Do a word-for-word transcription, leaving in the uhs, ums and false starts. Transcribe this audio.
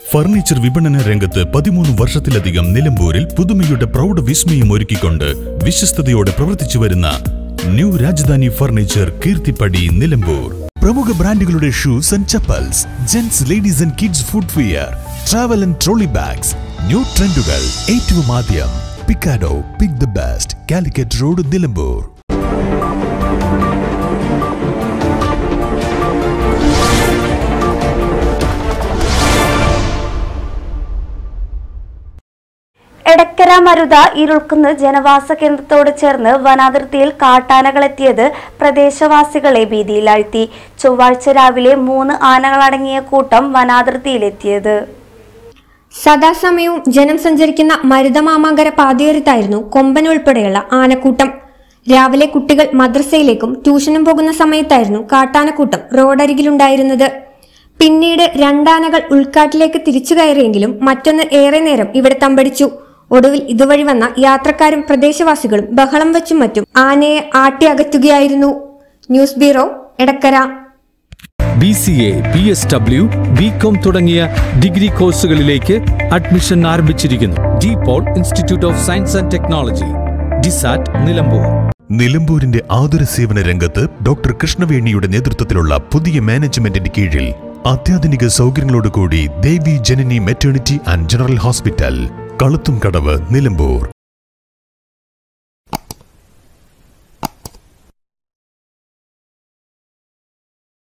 Furniture വിപണന രംഗത്ത് പതിമൂന്ന് വർഷത്തിലധികം നിലമ്പൂരിൽ പുതുമയുടെ പ്രൗഢ വിസ്മയം ഒരുക്കിക്കൊണ്ട് വിശ്വസ്തയോടെ പ്രവർത്തിച്ചു വരുന്ന ന്യൂ രാജധാനി ഫർണിച്ചർ കീർത്തിപ്പടി നിലമ്പൂർ. പ്രമുഖ ബ്രാൻഡുകളുടെ shoes and chappals, gents, ladies and kids footwear, travel and trolley bags, new ട്രെൻഡുകൾ ഏറ്റവും ആദ്യം. പിക്കാഡോ, pick the best, Calicut road, Nilambur. Edakkara Marutha Irulkunnu ജനവാസ കേന്ദ്രത്തോട് ചേർന്ന് വനാതിർത്തിയിൽ കാട്ടാനകളെത്തിയത് പ്രദേശവാസികളെ ഭീതിയിലാഴ്ത്തി. ചൊവ്വാഴ്ച രാവിലെ മൂന്ന് ആനകളടങ്ങിയ കൂട്ടം വനാതിർത്തിയിലെത്തിയത്. സദാസമയവും ജനം സഞ്ചരിക്കുന്ന മരുതമാമാങ്കര പാതയോരത്തായിരുന്നു കൊമ്പൻ ഉൾപ്പെടെയുള്ള ആനക്കൂട്ടം. രാവിലെ കുട്ടികൾ മദ്രസയിലേക്കും ട്യൂഷനും പോകുന്ന സമയത്തായിരുന്നു കാട്ടാനക്കൂട്ടം റോഡരികിലുണ്ടായിരുന്നത്. പിന്നീട് രണ്ടാനകൾ ഉൾക്കാട്ടിലേക്ക് തിരിച്ചു കയറിയെങ്കിലും മറ്റൊന്ന് ഏറെ നേരം ഇവിടെ തമ്പടിച്ചു. ഒടുവിൽ ഇതുവഴി വന്ന യാത്രക്കാരും പ്രദേശവാസികളും ബഹളം വെച്ചും മറ്റും ആനയെ ആട്ടി അകറ്റുകയായിരുന്നു. News bureau, Edakkara. B C A, B S W, B com തുടങ്ങിയ ഡിഗ്രി കോഴ്സുകളിലേക്ക് അഡ്മിഷൻ ആരംഭിച്ചിരിക്കുന്നു. De Paul institute of science and technology, DISAT, Nilambur. നിലമ്പൂരിന്റെ ആതുര സേവന രംഗത്ത് ഡോക്ടർ കൃഷ്ണവേണിയുടെ നേതൃത്വത്തിലുള്ള പുതിയ മാനേജ്മെന്റിന്റെ കീഴിൽ അത്യാധുനിക സൗകര്യങ്ങളോടുകൂടി Devi Janani maternity and general hospital, Kaluthumkadavu, Nilambur.